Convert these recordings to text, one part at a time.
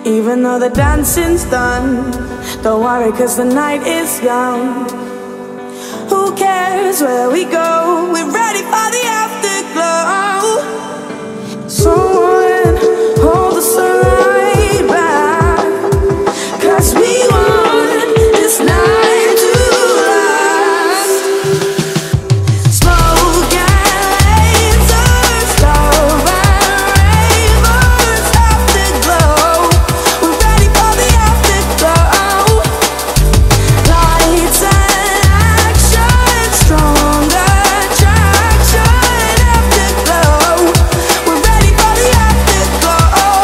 Even though the dancing's done, don't worry, 'cause the night is young. Who cares where we go? We're ready for the afterglow. Someone hold the sunlight back, 'cause we want this night to last. Smoke and lasers, love and rainbows, afterglow. We're ready for the afterglow. Lights and action, strong attraction, afterglow. We're ready for the afterglow.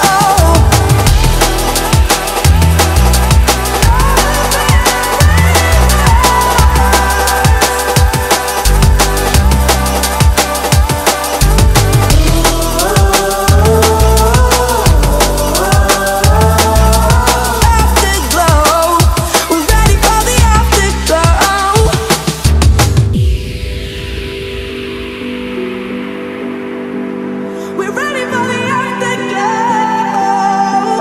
Afterglow. We're ready for the afterglow. We're ready for the afterglow.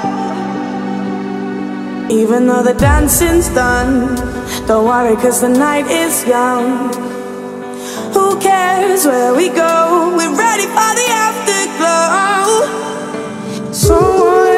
Even though the dancing's done, don't worry, 'cause the night is young. Who cares where we go? We're ready for the afterglow. Someone